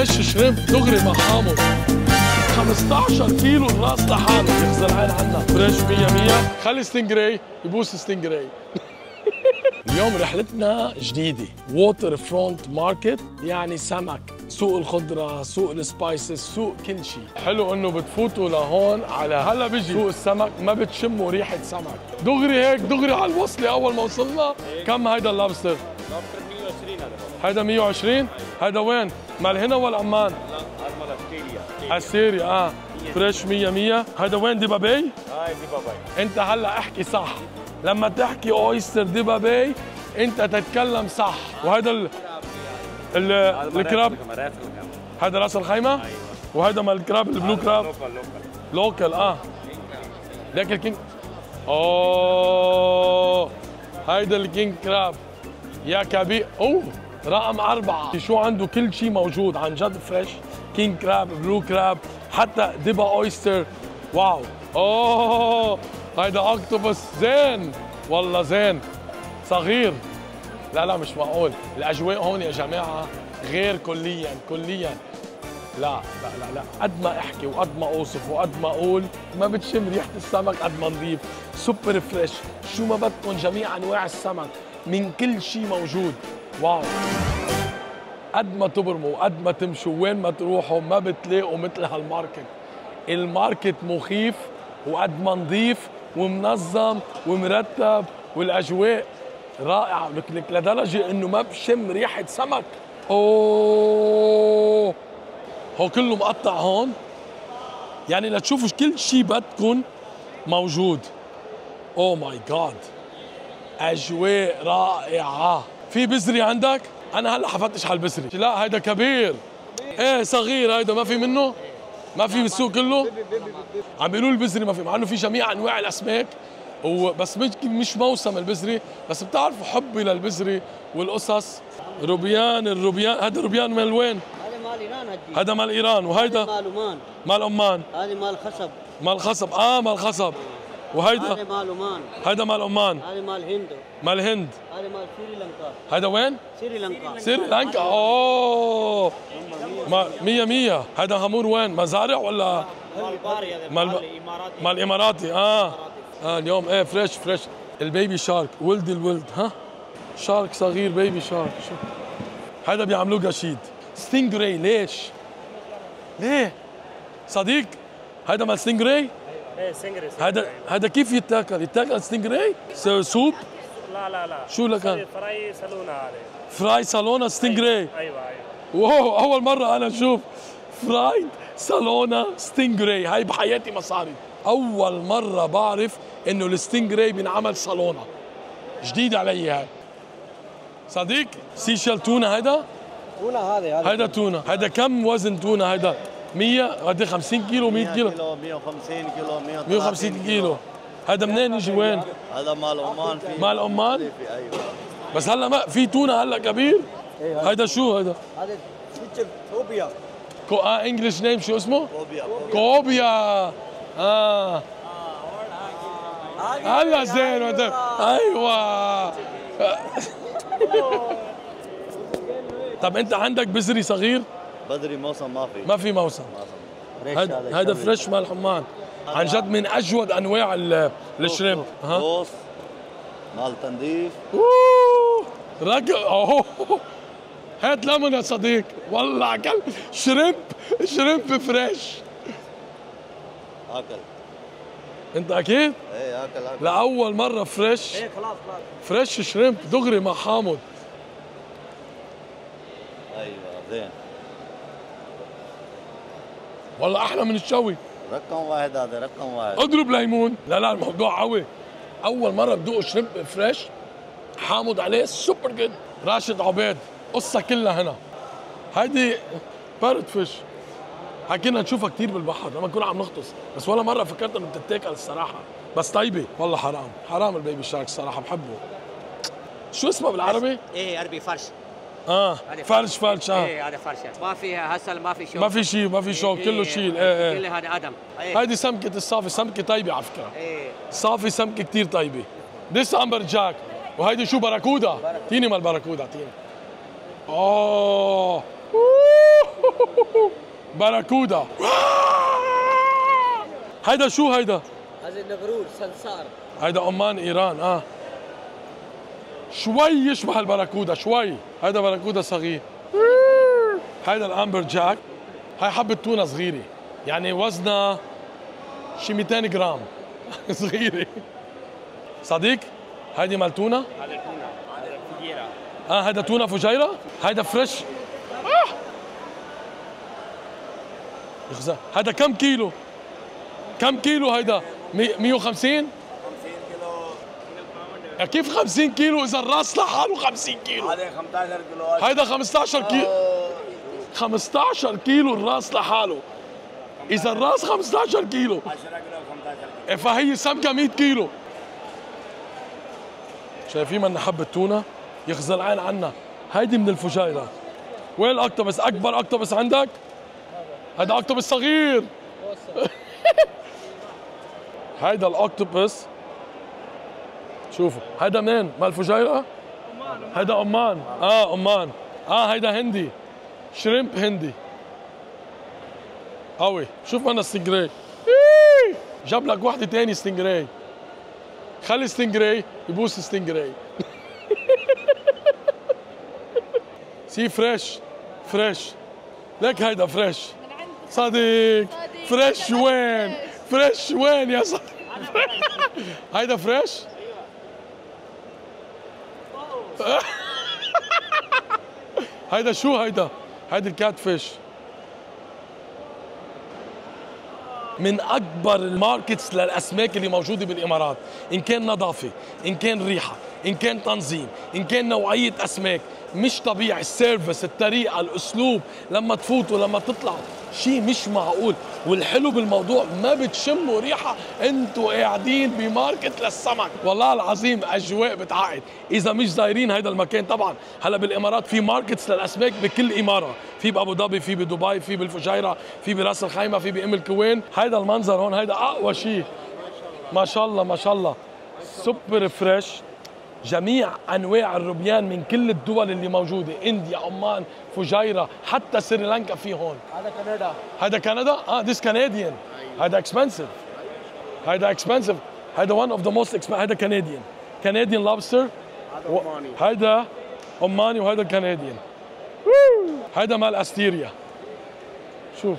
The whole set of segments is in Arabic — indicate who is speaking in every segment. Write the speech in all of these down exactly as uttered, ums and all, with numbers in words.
Speaker 1: فريش شريمب دغري مع حامض. خمسطعش كيلو الراس لحاله يخزر عين عنا. فريش مية مية. خلي ستينجراي يبوس ستينجراي. اليوم رحلتنا جديدة، ووتر فرونت ماركت، يعني سمك، سوق الخضرة، سوق السبايسز، سوق كل شيء. حلو انه بتفوتوا لهون على هلا بيجي سوق السمك ما بتشموا ريحة سمك. دغري هيك دغري على الوصلة أول ما وصلنا. كم هيدا اللابستر؟
Speaker 2: لابستر مية وعشرين هذا.
Speaker 1: هيدا مية وعشرين؟ هيدا وين؟ مال هنا ولا عمان؟
Speaker 2: لا هذا مال استيريا.
Speaker 1: استيريا اه فريش مية مية. هيدا وين ديبا باي؟
Speaker 2: هاي ديبا باي.
Speaker 1: انت هلا احكي صح. لما تحكي اويستر ديبا باي انت تتكلم صح. وهذا ال ال الكراب هذا راس الخيمه. ايوه. وهذا مال الكراب البلو كراب لوكال لوكال لوكال اه ليك الكينج. اوه هيدا الكينج كراب يا كبير. اوه رقم أربعة. شو عنده كل شيء موجود عن جد فريش. كينج كراب بلو كراب حتى ديبا اويستر. واو. اوه هيدا اوكتوبس زين والله زين صغير. لا لا مش معقول. الاجواء هون يا جماعه غير كليا كليا. لا لا لا لا قد ما احكي وقد ما اوصف وقد ما اقول ما بتشم ريحه السمك قد ما نضيف. سوبر فريش. شو ما بدكم جميع انواع السمك من كل شيء موجود. واو. قد ما تبرموا قد ما تمشوا وين ما تروحوا ما بتلاقوا مثل هالماركت. الماركت مخيف وقد ما نضيف ومنظم ومرتب والاجواء رائعه لك لدرجه انه ما بشم ريحه سمك. اوه هو كله مقطع هون يعني لتشوفوا كل شيء بدكم موجود. اوه ماي جاد اجواء رائعه. في بزري عندك؟ انا هلا حفتش على البزري. لا هيدا كبير. ايه صغير هيدا ما في منه؟ ما في بالسوق كله؟ عم بيقولوا البزري ما في مع انه في جميع انواع الاسماك وبس مش مش موسم البزري. بس بتعرفوا حبي للبزري والقصص. روبيان الروبيان هذا روبيان مال وين؟
Speaker 3: هذا مال ايران هدي.
Speaker 1: هذا مال ايران وهيدا
Speaker 3: مال عمان.
Speaker 1: مال عمان.
Speaker 3: هذه مال خصب.
Speaker 1: مال خصب اه مال خصب. وهيدا
Speaker 3: هذا مال عمان.
Speaker 1: هيدا مال عمان.
Speaker 3: هذا مال هند.
Speaker 1: مال هند.
Speaker 3: هذا مال سريلانكا.
Speaker 1: هيدا وين؟
Speaker 3: سريلانكا.
Speaker 1: سريلانكا. اوه ما مية مية. هيدا خمور وين؟ مزارع ولا؟
Speaker 3: مال باري هذا
Speaker 1: مال
Speaker 3: الاماراتي.
Speaker 1: مال الاماراتي اه اه اليوم ايه فريش فريش. البيبي شارك ولد الولد ها شارك صغير بيبي شارك. شو هذا بيعملوه قشيد. ستينجراي ليش؟ ليه؟ صديق هذا مال ستينجراي؟
Speaker 4: ايه ستينجراي.
Speaker 1: هذا هذا كيف يتاكل؟ يتاكل ستينجراي؟ سوب؟
Speaker 4: لا لا لا
Speaker 1: شو لك؟
Speaker 4: فراي سالونا هذا.
Speaker 1: فراي سالونا ستينجراي.
Speaker 4: ايوه ايوه.
Speaker 1: واو اول مره انا اشوف فرايد سالونا ستينجراي. هاي بحياتي ما صارت. اول مره بعرف انه الستينجراي بينعمل سالونا. جديد علي هاي. صديق سيشل تونه هيدا؟
Speaker 3: تونه هذه هذا.
Speaker 1: هيدا تونه. هيدا كم وزن تونه هيدا؟ مية قد خمسين كيلو مية كيلو؟
Speaker 5: مية وخمسين كيلو
Speaker 1: مية وخمسين كيلو. هذا منين يجي وين؟
Speaker 5: هذا مال عمان. في
Speaker 1: مال عمان؟
Speaker 5: ايوه.
Speaker 1: بس هلا ما في تونه هلا كبير؟ هيدا شو هيدا؟
Speaker 3: هذا سويتشر كوبيا.
Speaker 1: كو اه انجلش نيم شو اسمه؟
Speaker 5: كوبيا.
Speaker 1: كوبيا. اه هلا زين ايوه. طب انت عندك بزري صغير؟
Speaker 5: بدري موسم ما في.
Speaker 1: ما في موسم. هذا هذا فريش مال حمان عن جد من اجود انواع الشريمب.
Speaker 5: ها بوس مال تنظيف.
Speaker 1: اوه رجل. اوه هات ليمون يا صديق والله اكل شريمب شريمب فريش.
Speaker 5: اكل
Speaker 1: انت اكيد؟
Speaker 5: ايه اكل اكل.
Speaker 1: لاول مره فريش.
Speaker 3: ايه خلاص خلاص.
Speaker 1: فريش شريمب دغري مع حامض.
Speaker 5: ايوه زين
Speaker 1: والله احلى من الشوي.
Speaker 5: رقم واحد هذا رقم واحد.
Speaker 1: اضرب ليمون. لا لا الموضوع قوي. اول مره بدوق شريمب فريش حامض عليه سوبر جود. راشد عبيد قصه كلها هنا. هيدي بارت فيش حكينا نشوفها كثير بالبحر لما نكون عم نغطس بس ولا مره فكرت انه بتتاكل الصراحه. بس طيبه والله. حرام حرام البيبي شارك الصراحه بحبه. شو اسمه بالعربي؟
Speaker 6: ايه عربي فرش.
Speaker 1: اه فرش فرش. اه
Speaker 6: ايه هذا فرش ما فيها هسل ما في شوك.
Speaker 1: ما في شيء ما في شوك. إيه كله شيل. ايه ايه
Speaker 6: كله هذا ادم. ايه
Speaker 1: هيدي سمكه الصافي. سمكه طيبه على فكره.
Speaker 6: ايه
Speaker 1: صافي سمكه كثير طيبه. ديس امبر جاك. وهيدي شو باراكودا. تيني مال باراكودا تيني. اوه باراكودا. هيدا شو هيدا؟
Speaker 3: هذا النغرور سنسار.
Speaker 1: هيدا عمان ايران. اه شوي يشبه الباراكودا شوي. هيدا باراكودا صغير. هيدا الامبر جاك. هاي حبة تونة صغيرة يعني وزنها شي مئتين جرام. صغيرة. صديق هيدي مال تونة؟
Speaker 2: هذا التونة هذا الفجيرة.
Speaker 1: اه هيدا تونة فجيرة؟ هيدا فريش. آه. يخزى هيدا كم كيلو؟ كم كيلو هيدا؟ مية وخمسين؟
Speaker 5: خمسين كيلو.
Speaker 1: كيف خمسين كيلو إذا الراس لحاله خمسين كيلو؟
Speaker 5: هذا خمسطعش كيلو.
Speaker 1: هيدا خمسطعش كيلو. خمسطعش كيلو الراس لحاله. إذا الراس خمسطعش كيلو.
Speaker 5: عشرة كيلو خمسطعش كيلو.
Speaker 1: فهي سمكة مية كيلو. شايفين من حبة تونة؟ يخزى العين عنا. هيدي من الفجيرة. وين الأكتوبس؟ أكبر أكتوبس عندك؟ هيدا أكتوبس صغير. هيدا الأكتوبس. شوفوا هيدا منين؟ مال الفجيرة؟ هيدا عمان. اه عمان. اه هيدا هندي. شريمب هندي. قوي. شوف انا ستينجراي. جاب لك وحده تاني ستينجراي. خلي ستينجراي يبوس ستينجراي. سي فريش فريش. لك هيدا فريش. صديق فريش وين؟ فريش وين يا صديق؟ هيدا فريش؟ هيدا شو هيدا؟ هيدا الكات فيش. من اكبر الماركتس للاسماك اللي موجوده بالامارات، ان كان نظافه، ان كان ريحه، ان كان تنظيم، ان كان نوعيه اسماك، مش طبيعي. السيرفيس، الطريقه، الاسلوب، لما تفوتوا لما تطلعوا شيء مش معقول. والحلو بالموضوع ما بتشموا ريحه انتوا قاعدين بماركت للسمك. والله العظيم اجواء بتعقد. اذا مش زايرين هيدا المكان، طبعا هلا بالامارات في ماركتس للاسماك بكل اماره، في بابو ظبي، في بدبي، في بالفجيره، في براس الخيمه، في بام الكوين. هيدا المنظر هون هيدا اقوى شيء. ما شاء الله ما شاء الله. سوبر فريش. جميع انواع الروبيان من كل الدول اللي موجوده، انديا، عمان، فجيره، حتى سريلانكا في هون.
Speaker 3: هذا كندا.
Speaker 1: هذا كندا؟ اه ذيس كنديان. هذا اكسبنسيف. هذا اكسبنسيف. هذا one of the most expensive. هذا كنديان. كنديان لوبستر.
Speaker 2: هذا عماني.
Speaker 1: هذا عماني وهذا كنديان. هذا مال استيريا. شوف.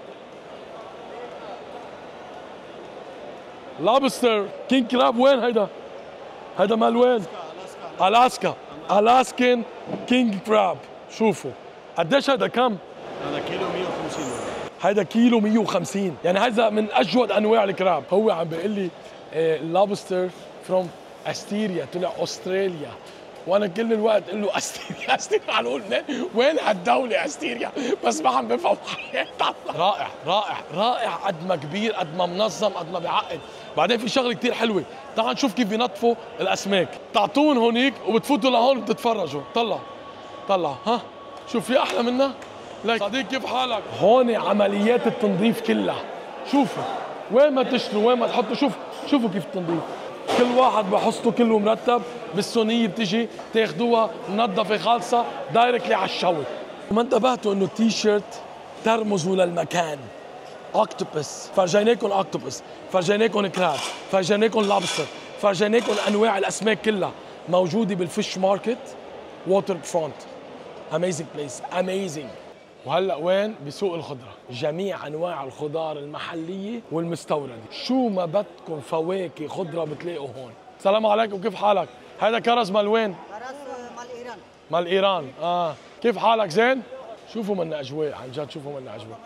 Speaker 1: لوبستر كينج كراب وين هيدا؟ هذا مال وين؟ الاسكا. الاسكن كينج كراب. شوفوا قديش هذا كم؟
Speaker 2: هذا كيلو مية وخمسين.
Speaker 1: هذا كيلو مية وخمسين، يعني هذا من اجود انواع الكراب. هو عم بيقول لي لوبستر فروم استيريا، طلع استراليا. وانا كل الوقت اقول له استيريا استيريا، عم نقول وين هالدوله استيريا، بس ما عم بفهم. رائع رائع رائع. قد ما كبير، قد ما منظم، قد ما بيعقد. بعدين في شغله كثير حلوه، تعال نشوف كيف بينظفوا الاسماك. تعطون هونيك وبتفوتوا لهون بتتفرجوا. طلع طلع. ها شوف في احلى منها؟ لك صديق كيف حالك؟ هون عمليات التنظيف كلها. شوفوا وين ما تشتروا، وين ما تحطوا، شوف شوفوا كيف التنظيف. كل واحد بحصته كله مرتب، بالصينيه بتجي تاخذوها منظفه خالصه دايركتلي على الشوي. ما انتبهتوا انه التي شيرت ترمزوا للمكان. اوكتوبس، فرجيناكم اوكتوبس، فرجيناكم كراب، فرجيناكم لابستر، فرجيناكم انواع الاسماك كلها موجوده بالفيش ماركت ووتر فرونت. اميزنج بليس، اميزنج. وهلا وين؟ بسوق الخضره. جميع انواع الخضار المحليه والمستورده. شو ما بدكم فواكه خضره بتلاقوا هون. السلام عليكم، كيف حالك؟ هذا كرز مال وين؟
Speaker 3: كرز مال ايران.
Speaker 1: مال ايران. اه كيف حالك؟ زين؟ شوفوا منا اجواء، عن جد شوفوا منا اجواء.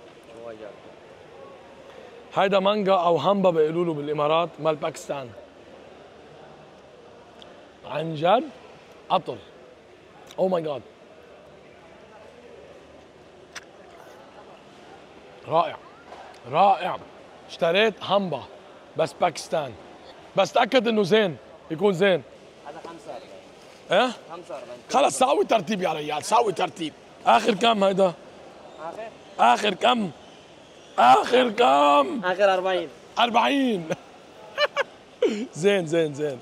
Speaker 1: هيدا مانجا او همبا بيقولوا له بالامارات، مال باكستان. عن جد قطر. او ماي جاد. رائع رائع. اشتريت همبا بس باكستان، بس تاكد انه زين، يكون زين.
Speaker 3: هذا خمسة وأربعين.
Speaker 1: ايه
Speaker 3: خمسة وأربعين.
Speaker 1: خلص ساوي ترتيب يا ريال، ساوي ترتيب. اخر كم هيدا؟
Speaker 3: اخر
Speaker 1: اخر كم؟ اخر كم؟
Speaker 3: اخر أربعين.
Speaker 1: أربعين. زين زين زين.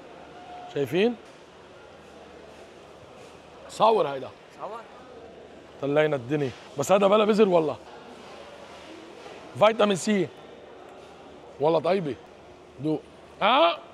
Speaker 1: شايفين؟ صور هيدا.
Speaker 3: صور.
Speaker 1: طلعنا الدنيا، بس هذا بلا بزر والله. فيتامين سي والله طيبه. دوق. اه